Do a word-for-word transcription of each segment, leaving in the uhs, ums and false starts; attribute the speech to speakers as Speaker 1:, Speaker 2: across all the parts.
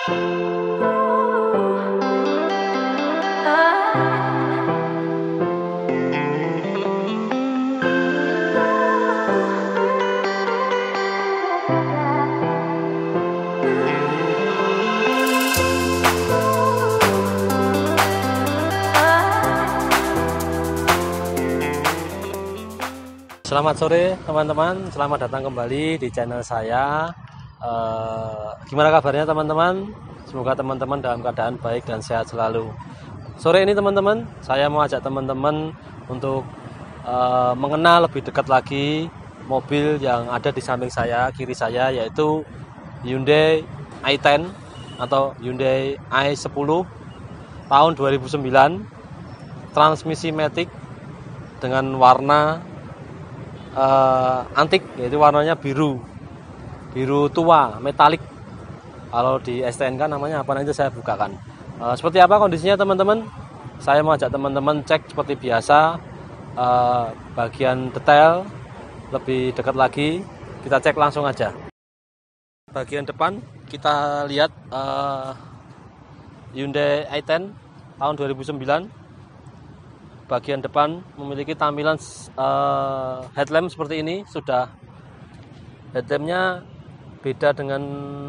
Speaker 1: Selamat sore teman-teman, selamat datang kembali di channel saya. uh, Gimana kabarnya teman-teman? Semoga teman-teman dalam keadaan baik dan sehat selalu. Sore ini teman-teman, saya mau ajak teman-teman untuk uh, mengenal lebih dekat lagi mobil yang ada di samping saya, kiri saya, yaitu Hyundai i sepuluh atau Hyundai i sepuluh tahun dua ribu sembilan, transmisi matic dengan warna Uh, antik, yaitu warnanya biru biru tua metalik. Kalau di S T N K namanya apa, nanti saya bukakan. Uh, seperti apa kondisinya teman-teman? Saya mau ajak teman-teman cek seperti biasa, uh, bagian detail lebih dekat lagi. Kita cek langsung aja. Bagian depan kita lihat uh, Hyundai i sepuluh tahun dua ribu sembilan. Bagian depan memiliki tampilan uh, headlamp seperti ini. Sudah headlampnya beda dengan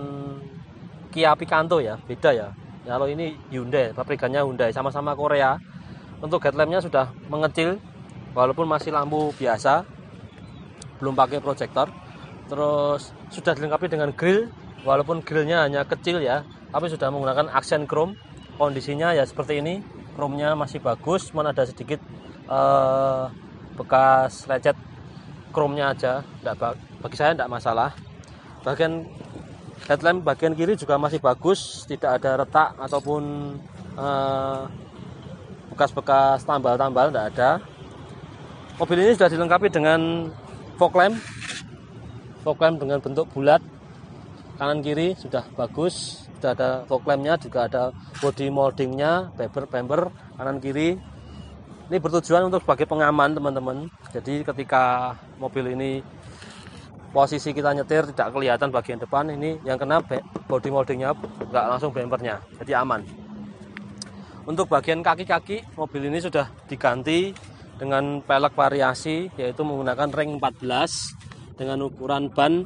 Speaker 1: Kia Picanto ya, beda ya. Kalau ini Hyundai, pabrikannya Hyundai, sama-sama Korea. Untuk headlampnya sudah mengecil, walaupun masih lampu biasa, belum pakai proyektor. Terus sudah dilengkapi dengan grill, walaupun grillnya hanya kecil ya, tapi sudah menggunakan aksen chrome. Kondisinya ya seperti ini. Chrome-nya masih bagus, cuma ada sedikit uh, bekas lecet chrome-nya aja. Nggak, bagi saya tidak masalah. Bagian headlamp bagian kiri juga masih bagus, tidak ada retak ataupun uh, bekas-bekas tambal-tambal, tidak ada. Mobil ini sudah dilengkapi dengan fog lamp, fog lamp dengan bentuk bulat, kanan kiri sudah bagus. Sudah ada fog lamp-nya, juga ada body molding-nya, bumper-bumper kanan kiri. Ini bertujuan untuk sebagai pengaman teman-teman. Jadi ketika mobil ini posisi kita nyetir tidak kelihatan bagian depan, ini yang kena body molding-nya, nggak langsung bumper-nya, jadi aman. Untuk bagian kaki-kaki, mobil ini sudah diganti dengan pelek variasi, yaitu menggunakan ring empat belas dengan ukuran ban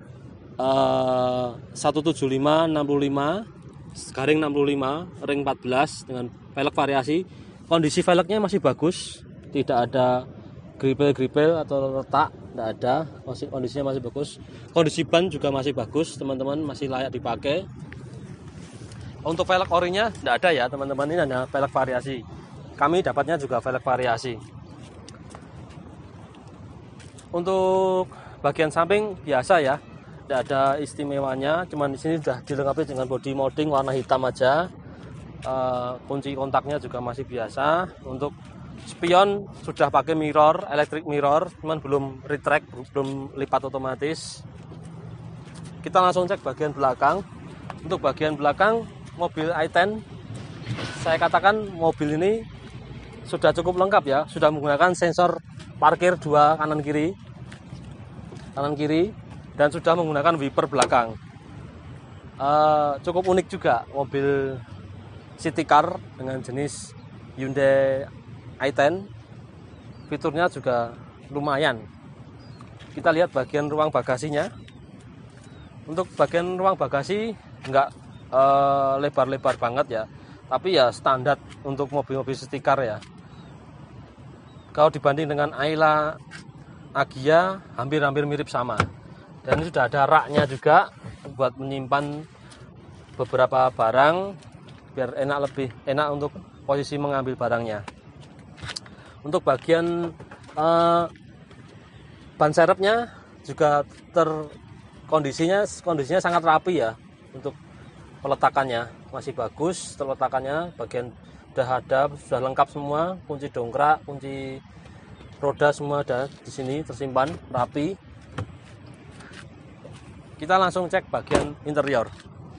Speaker 1: Uh, seratus tujuh puluh lima enam puluh lima garing enam puluh lima, ring empat belas dengan velg variasi. Kondisi velgnya masih bagus, tidak ada gripel-gripel atau retak, tidak ada. Kondisinya masih bagus. Kondisi ban juga masih bagus teman-teman, masih layak dipakai. Untuk velg orinya tidak ada ya teman-teman, ini hanya velg variasi. Kami dapatnya juga velg variasi. Untuk bagian samping biasa ya, tidak ada istimewanya, cuman di sini sudah dilengkapi dengan body molding warna hitam aja. Uh, kunci kontaknya juga masih biasa. Untuk spion sudah pakai mirror, electric mirror, cuman belum retract, belum lipat otomatis. Kita langsung cek bagian belakang. Untuk bagian belakang mobil i sepuluh, saya katakan mobil ini sudah cukup lengkap ya, sudah menggunakan sensor parkir dua kanan kiri, kanan kiri. Dan sudah menggunakan wiper belakang. Uh, cukup unik juga mobil city car dengan jenis Hyundai i sepuluh. Fiturnya juga lumayan. Kita lihat bagian ruang bagasinya. Untuk bagian ruang bagasi enggak uh, lebar-lebar banget ya, tapi ya standar untuk mobil-mobil city car ya. Kalau dibanding dengan Ayla, Agya, hampir-hampir mirip sama. Dan ini sudah ada raknya juga buat menyimpan beberapa barang biar enak, lebih enak untuk posisi mengambil barangnya. Untuk bagian eh, ban serepnya juga ter kondisinya kondisinya sangat rapi ya. Untuk peletakannya masih bagus, peletakannya bagian sudah ada, sudah lengkap semua, kunci dongkrak, kunci roda semua ada di sini tersimpan rapi. Kita langsung cek bagian interior.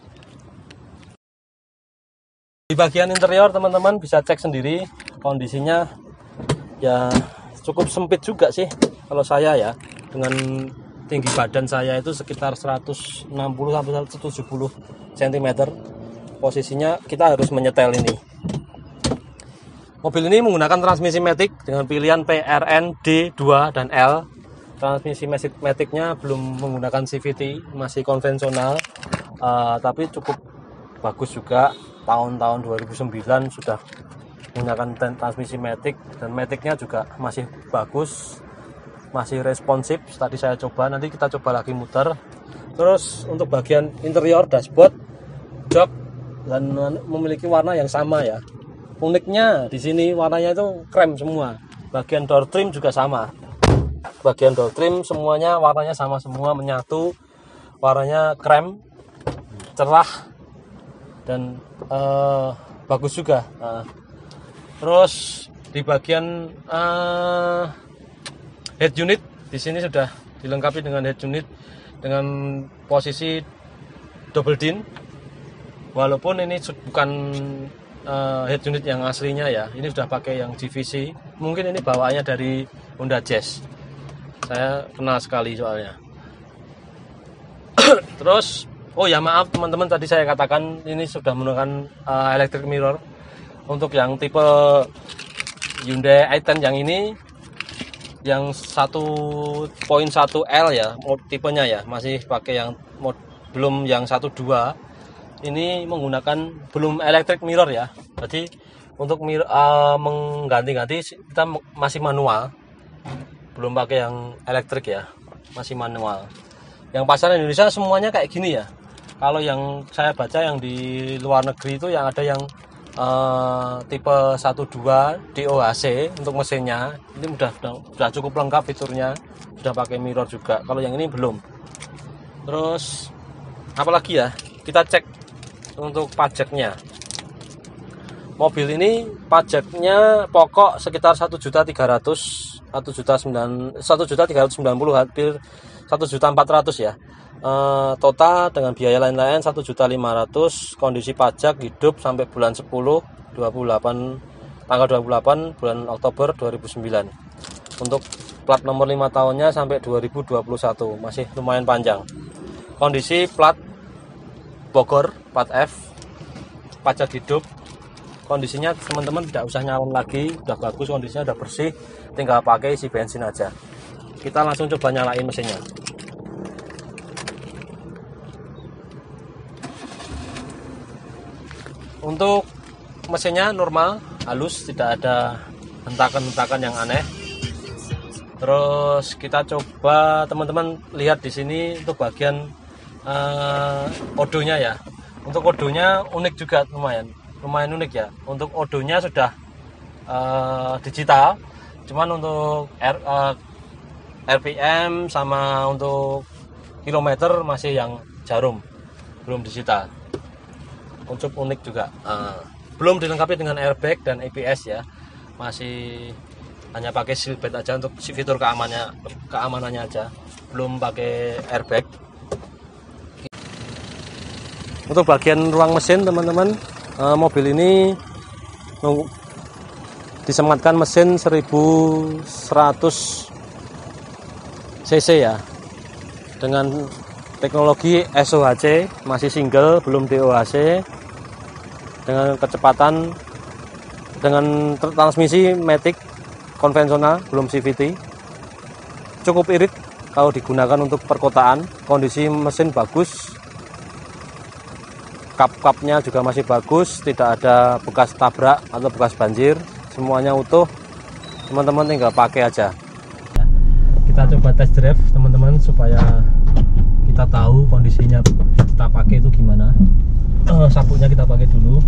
Speaker 1: Di bagian interior teman-teman bisa cek sendiri, kondisinya ya cukup sempit juga sih kalau saya ya. Dengan tinggi badan saya itu sekitar seratus enam puluh sampai seratus tujuh puluh sentimeter. posisinya kita harus menyetel ini. Mobil ini menggunakan transmisi matic dengan pilihan P R N, D, dua, dan L. Transmisi maticnya belum menggunakan C V T, masih konvensional, uh, tapi cukup bagus juga. Tahun-tahun dua ribu sembilan sudah menggunakan transmisi matic, dan maticnya juga masih bagus, masih responsif. Tadi saya coba, nanti kita coba lagi muter. Terus untuk bagian interior dashboard, jok, dan memiliki warna yang sama ya. Uniknya di sini warnanya itu krem semua. Bagian door trim juga sama. Bagian door trim semuanya warnanya sama semua, menyatu. Warnanya krem, cerah, dan uh, bagus juga. Uh, terus di bagian uh, head unit di sini sudah dilengkapi dengan head unit dengan posisi double din. Walaupun ini bukan Uh, head unit yang aslinya ya, ini sudah pakai yang G V C. Mungkin ini bawaannya dari Honda Jazz, saya kenal sekali soalnya. Terus oh ya maaf teman-teman, tadi saya katakan ini sudah menggunakan uh, electric mirror. Untuk yang tipe Hyundai i sepuluh yang ini, yang satu koma satu L ya tipenya ya, masih pakai yang mod, belum yang satu koma dua. Ini menggunakan belum electric mirror ya. Jadi untuk mirror, uh, mengganti-ganti kita masih manual. Belum pakai yang elektrik ya, masih manual. Yang pasaran Indonesia semuanya kayak gini ya. Kalau yang saya baca yang di luar negeri itu yang ada yang uh, tipe satu dua D O H C untuk mesinnya. Ini sudah, sudah sudah cukup lengkap fiturnya. Sudah pakai mirror juga. Kalau yang ini belum. Terus apalagi ya? Kita cek untuk pajaknya. Mobil ini pajaknya pokok sekitar satu juta tiga ratus ribu, satu juta tiga ratus sembilan puluh ribu, hampir satu juta empat ratus ribu ya. E, total dengan biaya lain-lain satu juta lima ratus ribu. Kondisi pajak hidup sampai bulan sepuluh dua puluh delapan, tanggal dua puluh delapan bulan Oktober dua ribu sembilan. Untuk plat nomor lima tahunnya sampai dua ribu dua puluh satu, masih lumayan panjang. Kondisi plat Bogor, plat F, pajak hidup. Kondisinya teman-teman tidak usah nyalon lagi, udah bagus, kondisinya udah bersih, tinggal pakai isi bensin aja. Kita langsung coba nyalain mesinnya. Untuk mesinnya normal, halus, tidak ada hentakan-hentakan yang aneh. Terus kita coba teman-teman lihat di sini untuk bagian Uh, odonya ya. Untuk odonya unik juga, lumayan lumayan unik ya. Untuk odonya sudah uh, digital, cuman untuk R, uh, R P M sama untuk kilometer masih yang jarum, belum digital. Untuk unik juga. Uh, belum dilengkapi dengan airbag dan A B S ya. Masih hanya pakai seatbelt aja untuk fitur keamanannya, keamanannya aja. Belum pakai airbag. Untuk bagian ruang mesin teman-teman, eh, mobil ini disematkan mesin seribu seratus cc ya, dengan teknologi S O H C, masih single, belum D O H C, dengan kecepatan, dengan transmisi matic konvensional, belum C V T. Cukup irit kalau digunakan untuk perkotaan. Kondisi mesin bagus, kap-kapnya juga masih bagus, tidak ada bekas tabrak atau bekas banjir, semuanya utuh. Teman-teman tinggal pakai aja. Kita coba test drive teman-teman supaya kita tahu kondisinya kita pakai itu gimana. Uh, sabuknya kita pakai dulu.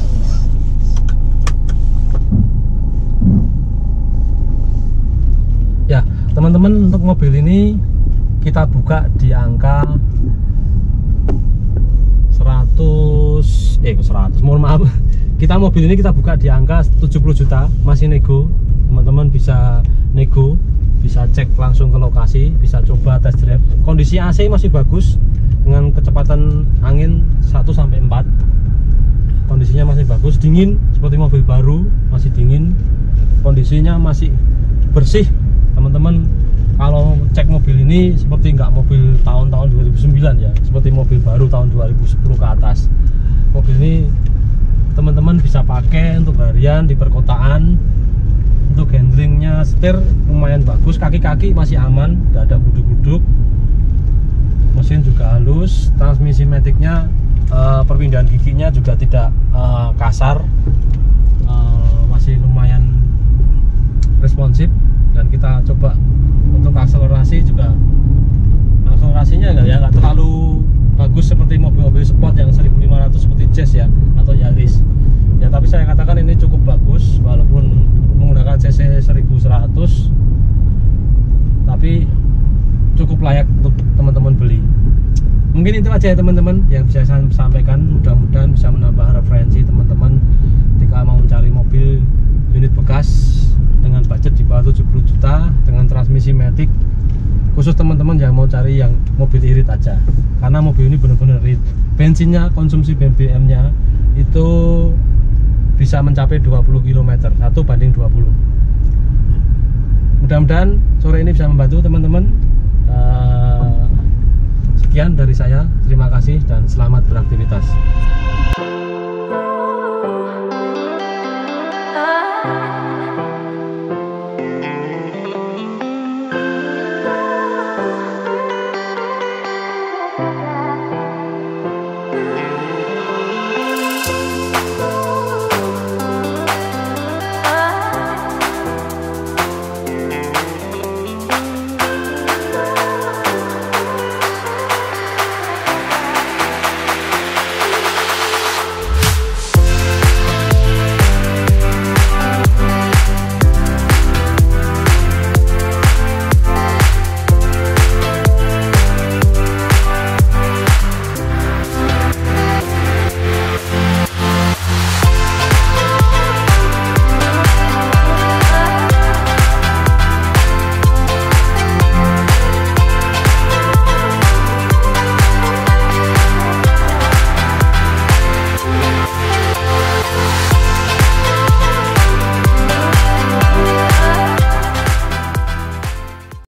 Speaker 1: Ya teman-teman, untuk mobil ini kita buka di angka seratus eh seratus, mohon maaf, kita mobil ini kita buka di angka tujuh puluh juta, masih nego. Teman-teman bisa nego, bisa cek langsung ke lokasi, bisa coba test drive. Kondisi A C masih bagus dengan kecepatan angin satu sampai empat. Kondisinya masih bagus, dingin seperti mobil baru, masih dingin. Kondisinya masih bersih teman-teman. Kalau cek mobil ini seperti nggak mobil tahun-tahun dua ribu sembilan ya, seperti mobil baru tahun dua ribu sepuluh ke atas. Mobil ini ini teman-teman bisa pakai untuk harian di perkotaan. Untuk handlingnya setir lumayan bagus, kaki-kaki masih aman, tidak ada guduk-guduk. Mesin juga halus, transmisi maticnya, uh, perpindahan giginya juga tidak uh, kasar, uh, masih lumayan responsif. Dan kita coba untuk akselerasi juga, akselerasinya nggak ya nggak terlalu bagus seperti mobil-mobil sport yang seribu lima ratus seperti Jazz ya atau Yaris ya, tapi saya katakan ini cukup bagus walaupun menggunakan cc seribu seratus, tapi cukup layak untuk teman-teman beli. Mungkin itu aja ya teman-teman yang bisa saya sampaikan, mudah-mudahan bisa menambah referensi teman-teman ketika mau mencari mobil unit bekas dengan budget di bawah tujuh puluh juta dengan transmisi matic, khusus teman-teman yang mau cari yang mobil irit aja, karena mobil ini benar-benar irit. Bensinnya, konsumsi B B M nya itu bisa mencapai dua puluh kilometer, satu banding dua puluh. Mudah-mudahan sore ini bisa membantu teman-teman. uh, Sekian dari saya, terima kasih.